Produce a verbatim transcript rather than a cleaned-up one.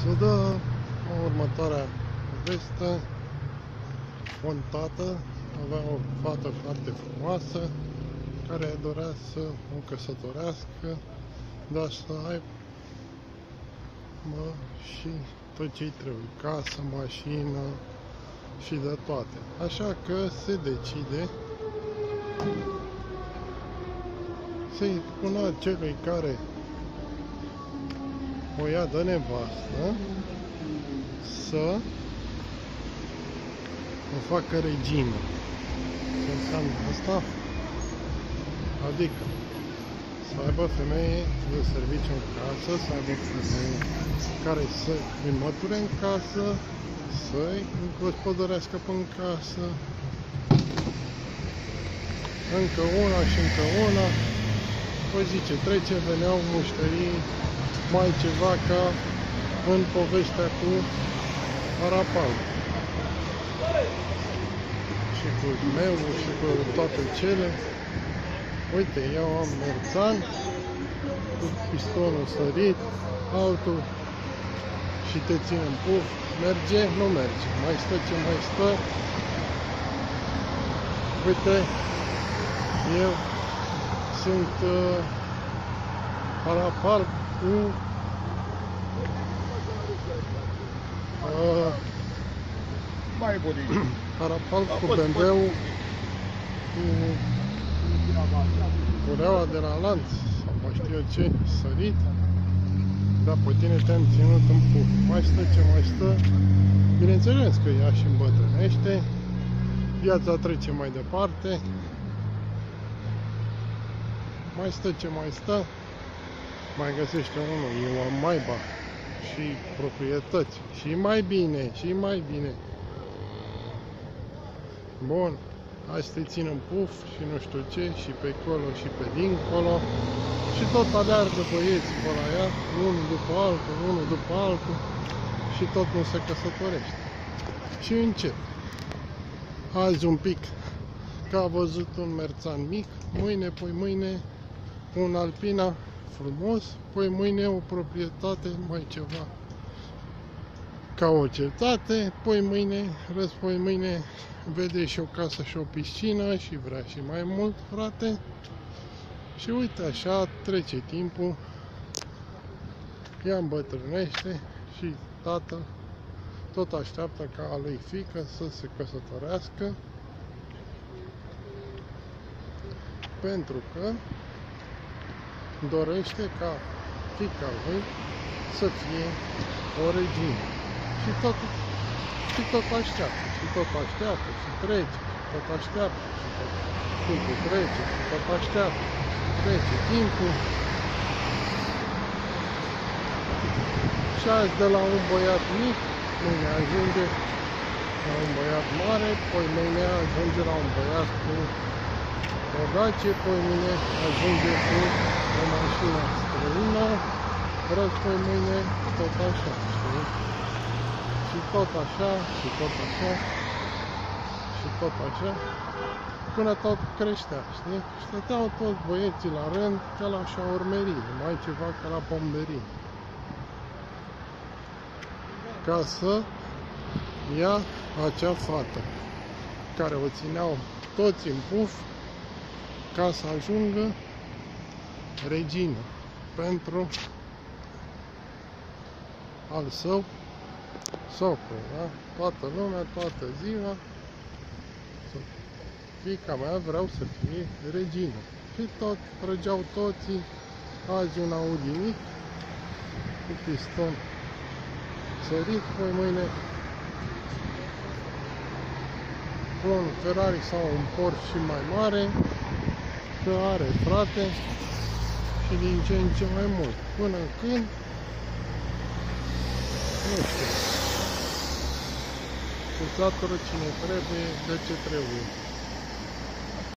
să dă următoarea poveste. Un tată avea o fată foarte frumoasă care dorea să o căsătorească, dar să aibă și tot ce-i trebuie, casă, mașină și de toate. Așa că se decide să-i spună celui care o ia de nevastă să o facă regină. Ce înseamnă asta? Adică să aibă femeie de serviciu în casă, să aibă femeie care să îi măture în casă, să-i gospodărească pe în casă, încă una și încă una. Păi zice, trece, veneau mușterii, mai ceva ca în povestea cu Arapal. Și cu meu și cu toate cele. Uite, eu am merțan cu pistonul sărit, altul și te țin în puf. Merge? Nu merge. Mai stă ce mai stă. Uite, eu sunt uh, Arapal cu uh, mai bunic. Arapal cu B M W-ul cu cureaua de la lanț sau mai știu eu ce, sărit, dar pe tine te-am ținut în puf. Mai stă ce mai stă, bineînțeles că ea și îmbătrânește, viața trece mai departe, mai stă ce mai stă, mai găsește unul, eu am mai ba și proprietăți, și mai bine, și mai bine. Bun, hai să te țin în puf și nu știu ce, și pe acolo și pe dincolo. Și tot aleargă băieții pe la ea, unul după altul, unul după altul, și tot nu se căsătorește. Și încep. Azi un pic, că a văzut un merțan mic, mâine, poi mâine un Alpina frumos, poi mâine o proprietate, mai ceva ca o cetate, poi mâine, răspoi mâine vede și o casă și o piscină și vrea și mai mult, frate. Și uite așa trece timpul, ea îmbătrânește și tatăl tot așteaptă ca a lui fiică să se căsătorească, pentru că dorește ca fiica lui să fie o regină. Și tot, și tot așteaptă, și tot așteaptă, și trece, și tot așteaptă, și tot timpul trece, și tot așteaptă, și trece timpul. Și azi de la un băiat mic, mâine ajunge la un băiat mare, poi mâine ajunge la un băiat cu o dacie, poi mâine ajunge cu o mașină străină, răspoi mâine tot așa, știi? Și tot așa, și tot așa, și tot așa, până tot creștea, știi? Și stăteau toți băieții la rând, ca la șaurmerie, mai ceva ca la bomberie, ca să ia acea fată, care o țineau toți în puf, ca să ajungă regină pentru al său socru, da? Toată lumea, toată ziua, fiica mea vreau să fie regină. Și tot trăgeau toții, azi un Audi mic, cu piston sărit, poi mâine un Ferrari sau un Porsche și mai mare, că are, frate, și din ce în ce mai mult, până când, nu știu, să satură cine trebuie, de ce trebuie.